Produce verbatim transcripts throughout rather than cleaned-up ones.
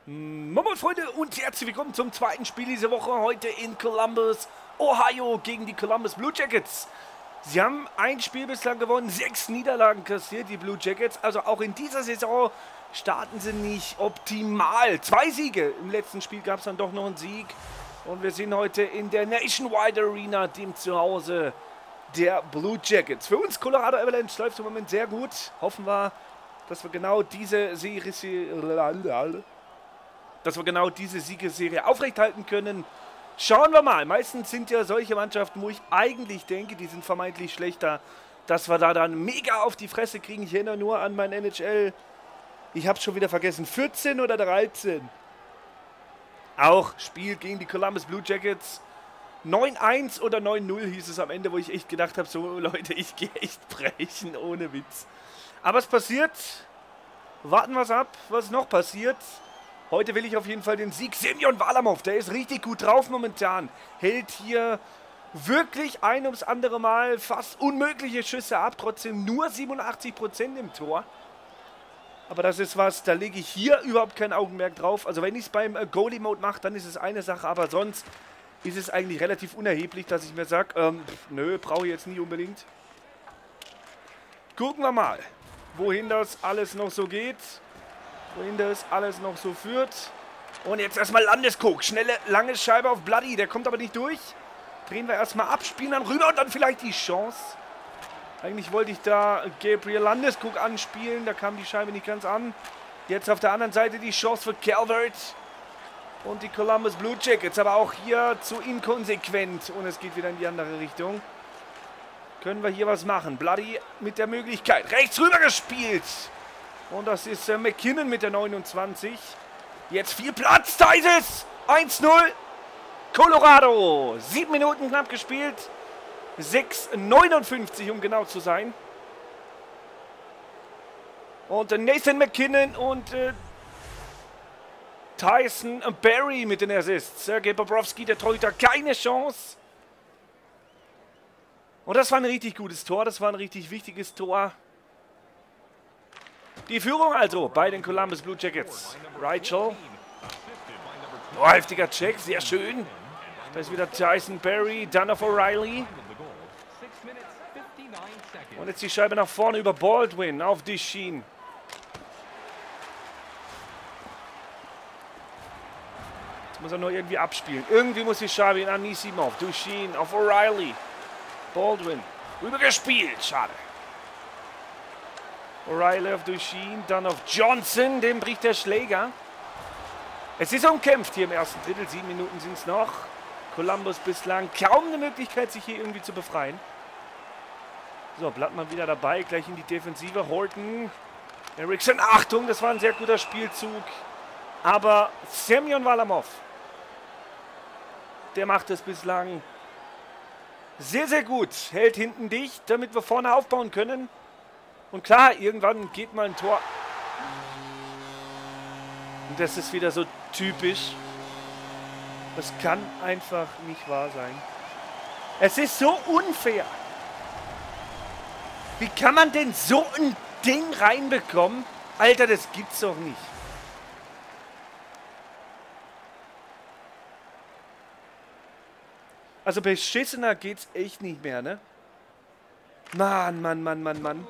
Moin Freunde und herzlich willkommen zum zweiten Spiel dieser Woche, heute in Columbus, Ohio gegen die Columbus Blue Jackets. Sie haben ein Spiel bislang gewonnen, sechs Niederlagen kassiert, die Blue Jackets. Also auch in dieser Saison starten sie nicht optimal. Zwei Siege, im letzten Spiel gab es dann doch noch einen Sieg. Und wir sind heute in der Nationwide Arena, dem Zuhause der Blue Jackets. Für uns Colorado Avalanche läuft es im Moment sehr gut. Hoffen wir, dass wir genau diese Serie... dass wir genau diese Siegesserie aufrechthalten können. Schauen wir mal. Meistens sind ja solche Mannschaften, wo ich eigentlich denke, die sind vermeintlich schlechter, dass wir da dann mega auf die Fresse kriegen. Ich erinnere nur an mein N H L. Ich habe schon wieder vergessen. vierzehn oder dreizehn. Auch Spiel gegen die Columbus Blue Jackets. neun eins oder neun null hieß es am Ende, wo ich echt gedacht habe, so Leute, ich gehe echt brechen, ohne Witz. Aber es passiert. Warten wir es ab, was noch passiert. Heute will ich auf jeden Fall den Sieg. Semyon Varlamov, der ist richtig gut drauf momentan. Hält hier wirklich ein ums andere Mal fast unmögliche Schüsse ab. Trotzdem nur siebenundachtzig Prozent im Tor. Aber das ist was, da lege ich hier überhaupt kein Augenmerk drauf. Also wenn ich es beim äh, Goalie-Mode mache, dann ist es eine Sache. Aber sonst ist es eigentlich relativ unerheblich, dass ich mir sage, ähm, pff, nö, brauche ich jetzt nie unbedingt. Gucken wir mal, wohin das alles noch so geht. Wohin das alles noch so führt. Und jetzt erstmal Landeskog. Schnelle, lange Scheibe auf Bloody. Der kommt aber nicht durch. Drehen wir erstmal ab, spielen dann rüber und dann vielleicht die Chance. Eigentlich wollte ich da Gabriel Landeskog anspielen. Da kam die Scheibe nicht ganz an. Jetzt auf der anderen Seite die Chance für Calvert. Und die Columbus Blue Jackets. Aber auch hier zu inkonsequent. Und es geht wieder in die andere Richtung. Können wir hier was machen? Bloody mit der Möglichkeit. Rechts rüber gespielt. Und das ist äh, McKinnon mit der neunundzwanzig. Jetzt viel Platz. Da ist es. eins null. Colorado. Sieben Minuten knapp gespielt. sechs neunundfünfzig, um genau zu sein. Und äh, Nathan McKinnon und äh, Tyson Barrie mit den Assists. Sergei Bobrovsky, der Torhüter, keine Chance. Und das war ein richtig gutes Tor. Das war ein richtig wichtiges Tor. Die Führung also bei den Columbus Blue Jackets. Reichel. Oh, heftiger Check, sehr schön. Da ist wieder Tyson Barrie, dann auf O'Reilly. Und jetzt die Scheibe nach vorne über Baldwin auf Duchene. Jetzt muss er nur irgendwie abspielen. Irgendwie muss die Scheibe in Anisimov, Duchene auf O'Reilly. Baldwin. Rübergespielt, schade. O'Reilly auf Duchene, dann auf Johnson, dem bricht der Schläger. Es ist umkämpft hier im ersten Drittel, sieben Minuten sind es noch. Columbus bislang kaum eine Möglichkeit, sich hier irgendwie zu befreien. So, Blattmann wieder dabei, gleich in die Defensive. Horton, Eriksson, Achtung, das war ein sehr guter Spielzug. Aber Semyon Varlamov, der macht es bislang sehr, sehr gut. Hält hinten dicht, damit wir vorne aufbauen können. Und klar, irgendwann geht mal ein Tor. Und das ist wieder so typisch. Das kann einfach nicht wahr sein. Es ist so unfair. Wie kann man denn so ein Ding reinbekommen? Alter, das gibt's doch nicht. Also beschissener geht's echt nicht mehr, ne? Mann, Mann, Mann, Mann, Mann.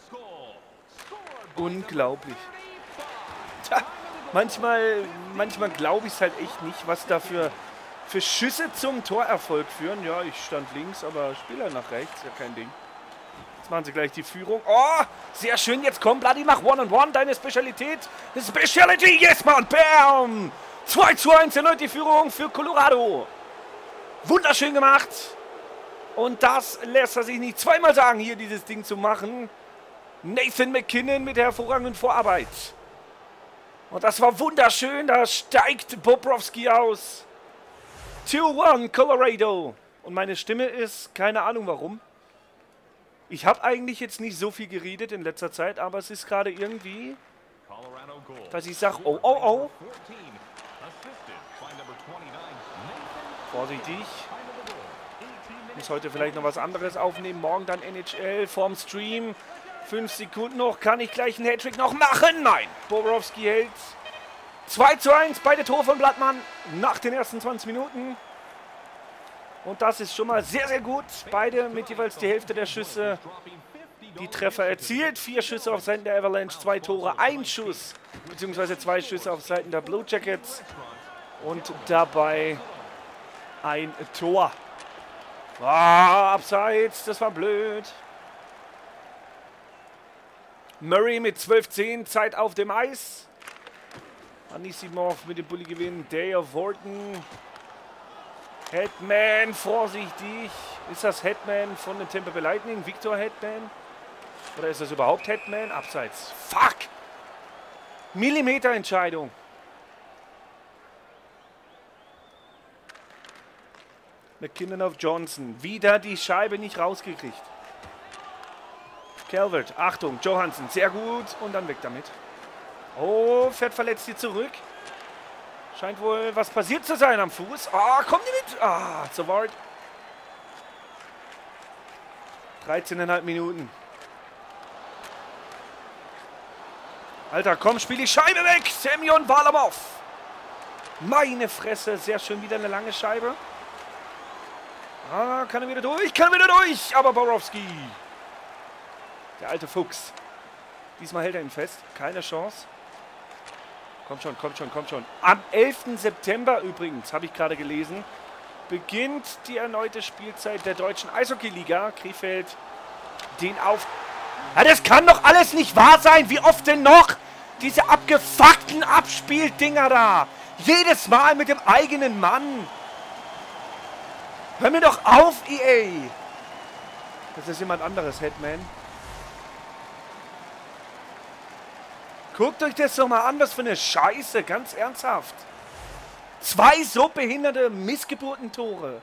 Unglaublich. Tja, manchmal, manchmal glaube ich es halt echt nicht, was da für, für Schüsse zum Torerfolg führen. Ja, ich stand links, aber Spieler nach rechts, ja kein Ding. Jetzt machen sie gleich die Führung. Oh, sehr schön, jetzt komm, Bloody, mach One-on-One, deine Spezialität. Speciality, yes, man, bam! zwei zu eins, erneut die Führung für Colorado. Wunderschön gemacht. Und das lässt er sich nicht zweimal sagen, hier dieses Ding zu machen. Nathan McKinnon mit der hervorragenden Vorarbeit. Und das war wunderschön. Da steigt Bobrovsky aus. zwei eins Colorado. Und meine Stimme ist, keine Ahnung warum. Ich habe eigentlich jetzt nicht so viel geredet in letzter Zeit, aber es ist gerade irgendwie, dass ich sage, oh, oh, oh. Vorsichtig. Muss heute vielleicht noch was anderes aufnehmen. Morgen dann N H L vorm Stream. Fünf Sekunden noch. Kann ich gleich einen Hattrick noch machen? Nein. Bobrovsky hält zwei zu eins, beide Tore von Blattmann nach den ersten zwanzig Minuten. Und das ist schon mal sehr, sehr gut. Beide mit jeweils die Hälfte der Schüsse die Treffer erzielt. Vier Schüsse auf Seiten der Avalanche, zwei Tore, ein Schuss, beziehungsweise zwei Schüsse auf Seiten der Blue Jackets. Und dabei ein Tor. Ah, abseits, das war blöd. Murray mit zwölf zehn, Zeit auf dem Eis. Anisimov mit dem Bulli-Gewinn. Dale Horton. Hetman, vorsichtig. Ist das Hetman von den Tampa Bay Lightning? Victor Hetman? Oder ist das überhaupt Hetman? Abseits. Fuck! Millimeterentscheidung. McKinnon auf Johnson. Wieder die Scheibe nicht rausgekriegt. Calvert, Achtung, Johansson, sehr gut. Und dann weg damit. Oh, fährt verletzt hier zurück. Scheint wohl was passiert zu sein am Fuß. Ah, oh, kommt die mit. Ah, zu weit. dreizehneinhalb Minuten. Alter, komm, spiel die Scheibe weg. Semyon Varlamov. Meine Fresse, sehr schön wieder eine lange Scheibe. Ah, kann er wieder durch, kann er wieder durch. Aber Borowski. Der alte Fuchs. Diesmal hält er ihn fest. Keine Chance. Kommt schon, kommt schon, kommt schon. Am elften September übrigens, habe ich gerade gelesen, beginnt die erneute Spielzeit der deutschen Eishockey-Liga. Krefeld den auf... Ja, das kann doch alles nicht wahr sein. Wie oft denn noch? Diese abgefuckten Abspieldinger da. Jedes Mal mit dem eigenen Mann. Hör mir doch auf, E A. Das ist jemand anderes, Hetman. Guckt euch das doch mal an, was für eine Scheiße, ganz ernsthaft. Zwei so behinderte Missgeburtentore.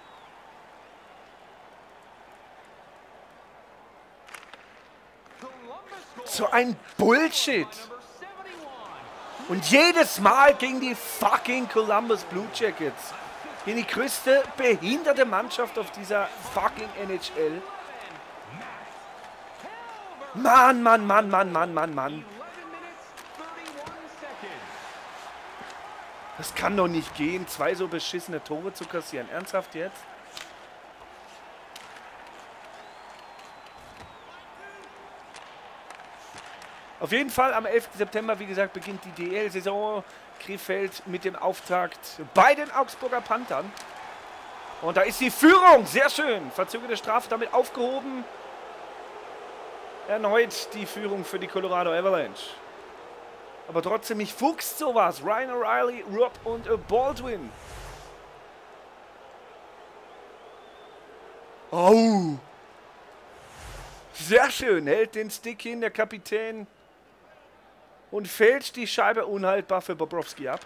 So ein Bullshit. Und jedes Mal gegen die fucking Columbus Blue Jackets. Gegen die größte behinderte Mannschaft auf dieser fucking N H L. Mann, Mann, Mann, Mann, Mann, Mann, Mann. Das kann doch nicht gehen, zwei so beschissene Tore zu kassieren. Ernsthaft jetzt? Auf jeden Fall am elften September, wie gesagt, beginnt die D L-Saison. Krefeld mit dem Auftakt bei den Augsburger Panthern. Und da ist die Führung, sehr schön. Verzögerte Strafe damit aufgehoben. Erneut die Führung für die Colorado Avalanche. Aber trotzdem, mich fuchst sowas. Ryan O'Reilly, Rob und Baldwin. Oh. Sehr schön. Hält den Stick hin, der Kapitän. Und fälscht die Scheibe unhaltbar für Bobrovsky ab.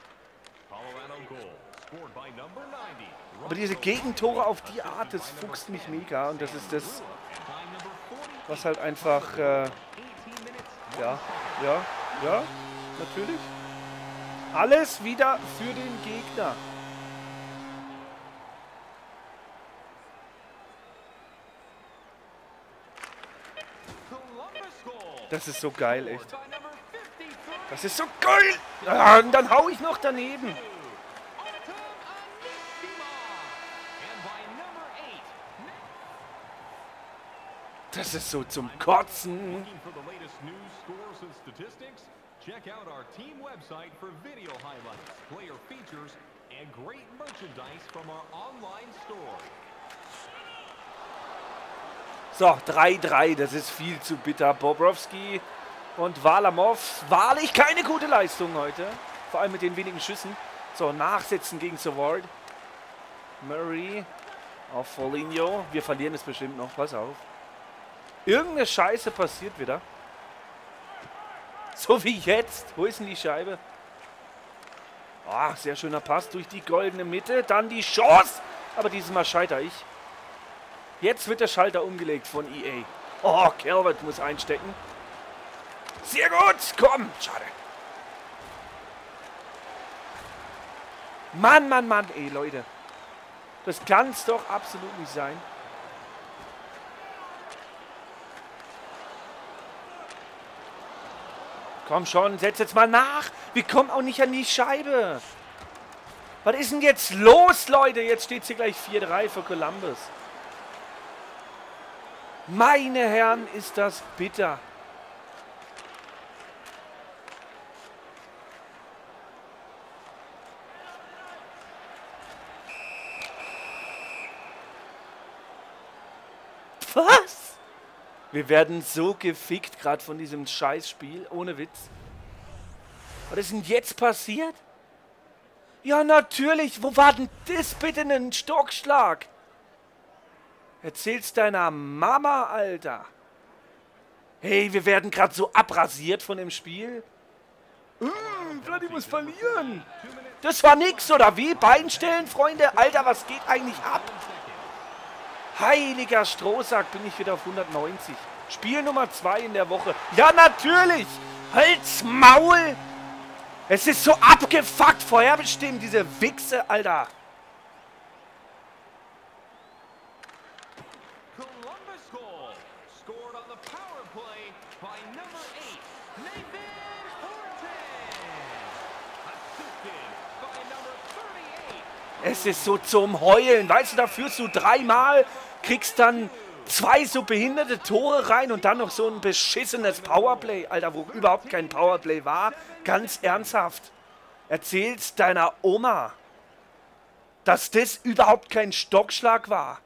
Aber diese Gegentore auf die Art, das fuchst mich mega. Und das ist das, was halt einfach... Äh, ja, ja, ja. Natürlich. Alles wieder für den Gegner. Das ist so geil, echt. Das ist so geil. Ah, und dann hau ich noch daneben. Das ist so zum Kotzen. Check out our team website for video highlights, player features, and great merchandise from our online store. So, drei drei, das ist viel zu bitter. Bobrovsky und Varlamov. Wahrlich keine gute Leistung heute. Vor allem mit den wenigen Schüssen. So, nachsetzen gegen Savard. Murray auf Foligno. Wir verlieren es bestimmt noch, pass auf. Irgendeine Scheiße passiert wieder. So wie jetzt. Wo ist denn die Scheibe? Ah, sehr schöner Pass durch die goldene Mitte. Dann die Chance. Aber dieses Mal scheitere ich. Jetzt wird der Schalter umgelegt von E A. Oh, Calvert muss einstecken. Sehr gut. Komm. Schade. Mann, Mann, Mann. Ey, Leute. Das kann es doch absolut nicht sein. Komm schon, setz jetzt mal nach. Wir kommen auch nicht an die Scheibe. Was ist denn jetzt los, Leute? Jetzt steht es hier gleich vier drei für Columbus. Meine Herren, ist das bitter. Was? Wir werden so gefickt gerade von diesem Scheißspiel, ohne Witz. Was ist denn jetzt passiert? Ja, natürlich. Wo war denn das bitte ein Stockschlag? Erzähl's deiner Mama, Alter. Hey, wir werden gerade so abrasiert von dem Spiel. Mmh, Vladi muss verlieren. Das war nix, oder wie? Beinstellen, Freunde? Alter, was geht eigentlich ab? Heiliger Strohsack, bin ich wieder auf hundertneunzig. Spiel Nummer zwei in der Woche. Ja, natürlich. Halt's Maul. Es ist so abgefuckt, vorherbestimmt, diese Wichse, Alter. Columbus goal. Scored on the power play by number eight, Nathan Horton. Assisted by number thirty-eight. Es ist so zum Heulen. Weißt du, da führst du dreimal, kriegst dann zwei so behinderte Tore rein und dann noch so ein beschissenes Powerplay. Alter, wo überhaupt kein Powerplay war. Ganz ernsthaft. Erzähl's deiner Oma, dass das überhaupt kein Stockschlag war.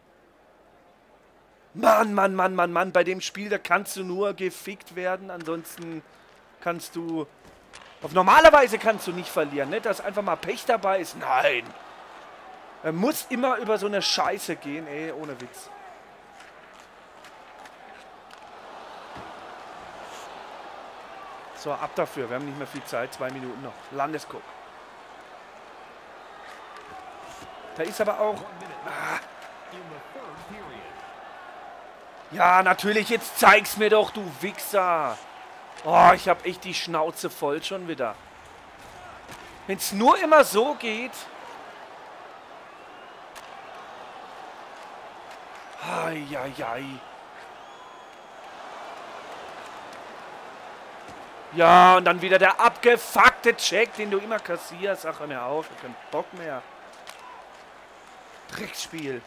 Mann, Mann, Mann, Mann, Mann. Bei dem Spiel, da kannst du nur gefickt werden. Ansonsten kannst du... Auf normalerweise kannst du nicht verlieren, ne? Dass einfach mal Pech dabei ist. Nein. Er muss immer über so eine Scheiße gehen, ey. Ohne Witz. So, ab dafür. Wir haben nicht mehr viel Zeit. Zwei Minuten noch. Landeskog. Da ist aber auch... Ah. Ja, natürlich. Jetzt zeig's mir doch, du Wichser. Oh, ich hab echt die Schnauze voll schon wieder. Wenn's nur immer so geht... Eieiei. Ja, und dann wieder der abgefuckte Check, den du immer kassierst. Ach, hör mir auf, ich hab keinen Bock mehr. Drecksspiel.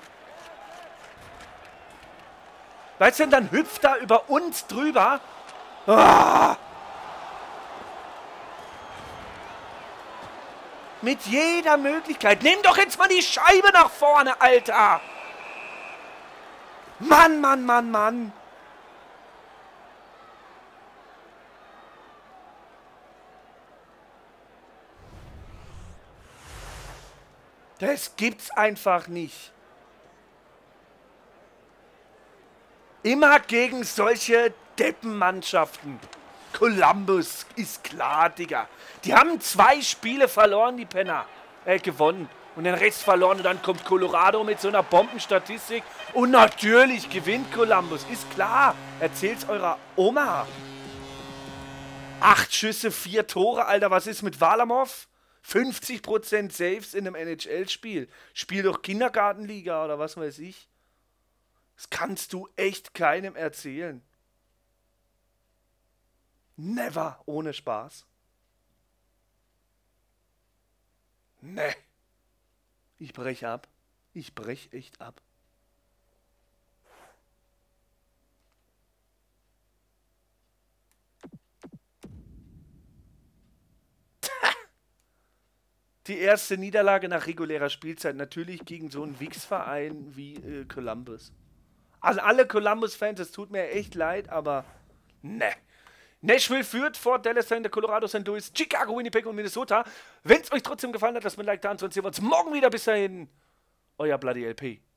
Weißt du, dann hüpft er über uns drüber. Ah! Mit jeder Möglichkeit. Nimm doch jetzt mal die Scheibe nach vorne, Alter. Mann, Mann, Mann, Mann. Das gibt's einfach nicht. Immer gegen solche Deppenmannschaften. Columbus ist klar, Digga. Die haben zwei Spiele verloren, die Penner. Äh, gewonnen. Und den Rest verloren. Und dann kommt Colorado mit so einer Bombenstatistik. Und natürlich gewinnt Columbus. Ist klar. Erzählt's eurer Oma. Acht Schüsse, vier Tore, Alter. Was ist mit Varlamov? fünfzig Prozent Saves in einem N H L-Spiel. Spiel doch Kindergartenliga oder was weiß ich. Das kannst du echt keinem erzählen. Never ohne Spaß. Ne. Ich brech ab. Ich brech echt ab. Die erste Niederlage nach regulärer Spielzeit natürlich gegen so einen Wichsverein wie äh, Columbus. Also alle Columbus-Fans, es tut mir echt leid, aber ne. Nashville führt vor Dallas, der Colorado, Saint Louis, Chicago, Winnipeg und Minnesota. Wenn es euch trotzdem gefallen hat, lasst mir ein Like da und sonst sehen wir uns morgen wieder. Bis dahin, euer Bloody L P.